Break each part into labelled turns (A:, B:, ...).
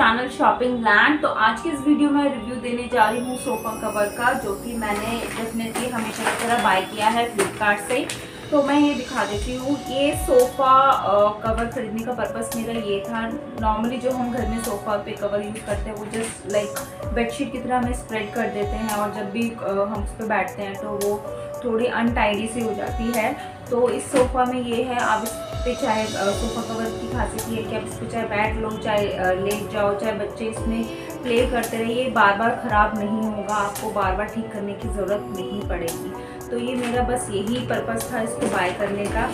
A: Channel shopping land. तो आज की इस वीडियो में रिव्यू देने जा रही हूँ सोफा कवर का, जो कि मैंने डेफिनेटली हमेशा की तरह बाय किया है फ्लिपकार्ट से। तो मैं ये दिखा देती हूँ। ये सोफ़ा कवर खरीदने का पर्पस मेरा ये था। नॉर्मली जो हम घर में सोफ़ा पे कवर यूज़ करते हैं वो जस्ट लाइक बेडशीट की तरह हमें स्प्रेड कर देते हैं, और जब भी हम उस पर बैठते हैं तो वो थोड़ी अनटाइडी सी हो जाती है। तो इस सोफ़ा में ये है, आप इस पे चाहे सोफ़ा कवर की खासियत ये है कि आप इस पर चाहे बैठ लो, चाहे लेट जाओ, चाहे बच्चे इसमें प्ले करते रहे, ये बार बार ख़राब नहीं होगा, आपको बार बार ठीक करने की ज़रूरत नहीं पड़ेगी। तो ये मेरा बस यही पर्पस था इसको बाय करने का।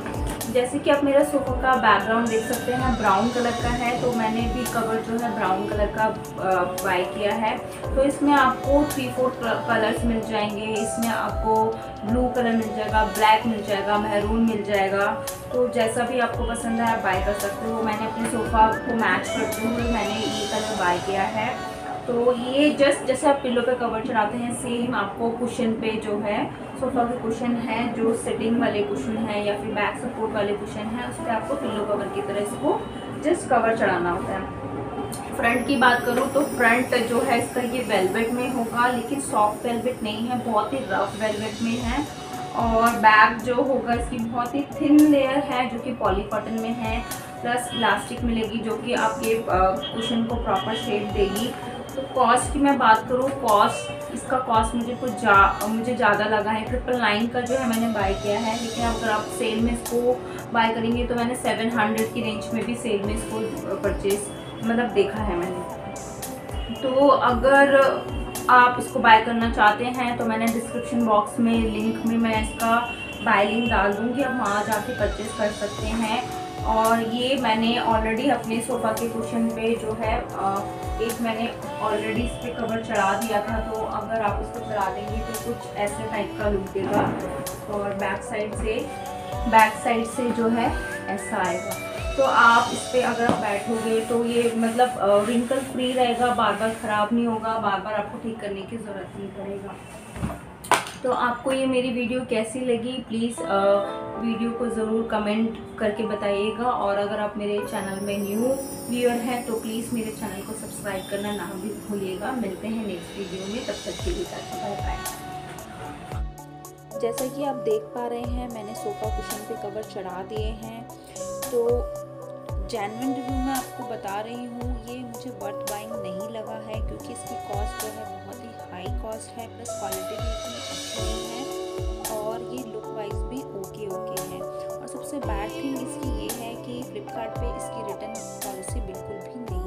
A: जैसे कि आप मेरा सोफ़ा का बैकग्राउंड देख सकते हैं, ब्राउन कलर का है, तो मैंने भी कवर जो है ब्राउन कलर का बाय किया है। तो इसमें आपको 3-4 कलर्स मिल जाएंगे। इसमें आपको ब्लू कलर मिल जाएगा, ब्लैक मिल जाएगा, मैरून मिल जाएगा। तो जैसा भी आपको पसंद है आप बाय कर सकते हो। मैंने अपने सोफ़ा को मैच करते हुए मैंने ये कलर बाय किया है। तो ये जस्ट जैसे आप पिलो पे कवर चढ़ाते हैं, सेम आपको कुशन पे जो है सोफ़ा के कुशन है, जो सिटिंग वाले कुशन है या फिर बैक सपोर्ट वाले कुशन है, उस पर आपको पिलो कवर की तरह इसको जस्ट कवर चढ़ाना होता है। फ्रंट की बात करूँ तो फ्रंट जो है इसका ये वेलवेट में होगा, लेकिन सॉफ्ट वेलवेट नहीं है, बहुत ही रफ वेलवेट में है। और बैक जो होगा इसकी बहुत ही थिन लेयर है जो कि पॉली कॉटन में है, प्लस इलास्टिक मिलेगी जो कि आपके कुशन को प्रॉपर शेप देगी। तो कॉस्ट की मैं बात करूँ, इसका कॉस्ट मुझे ज़्यादा लगा है। 999 का जो है मैंने बाय किया है, लेकिन अगर आप सेल में इसको बाय करेंगे तो मैंने 700 की रेंज में भी सेल में इसको परचेज देखा है मैंने। तो अगर आप इसको बाय करना चाहते हैं तो मैंने डिस्क्रिप्शन बॉक्स में लिंक में मैं इसका बाय लिंक डाल दूँगी, आप वहाँ जाके परचेज़ कर सकते हैं। और ये मैंने ऑलरेडी अपने सोफ़ा के कुशन पे जो है एक मैंने ऑलरेडी इस पर कवर चढ़ा दिया था। तो अगर आप इसको चढ़ा देंगे तो कुछ ऐसे टाइप का लुक देगा, और बैक साइड से जो है ऐसा आएगा। तो आप इस पर अगर आप बैठोगे तो ये रिंकल फ्री रहेगा, बार बार ख़राब नहीं होगा, बार बार आपको ठीक करने की ज़रूरत नहीं पड़ेगा। तो आपको ये मेरी वीडियो कैसी लगी, प्लीज़ वीडियो को ज़रूर कमेंट करके बताइएगा। और अगर आप मेरे चैनल में न्यू व्यूअर हैं तो प्लीज़ मेरे चैनल को सब्सक्राइब करना ना भी भूलिएगा। मिलते हैं नेक्स्ट वीडियो में, तब तक के लिए बाय बाय।
B: जैसा कि आप देख पा रहे हैं, मैंने सोफ़ा कुशन पे कवर चढ़ा दिए हैं। तो जेन्युइन रिव्यू में आपको बता रही हूँ, ये मुझे वर्थ बाइंग नहीं लगा है, क्योंकि इसकी कॉस्ट जो है बहुत ही हाई कॉस्ट है, प्लस क्वालिटी भी इतनी अच्छी नहीं है, और ये लुक वाइज भी ओके है। और सबसे बैड थिंग इसकी ये है कि फ्लिपकार्ट पे इसकी रिटर्न पॉलिसी बिल्कुल भी नहीं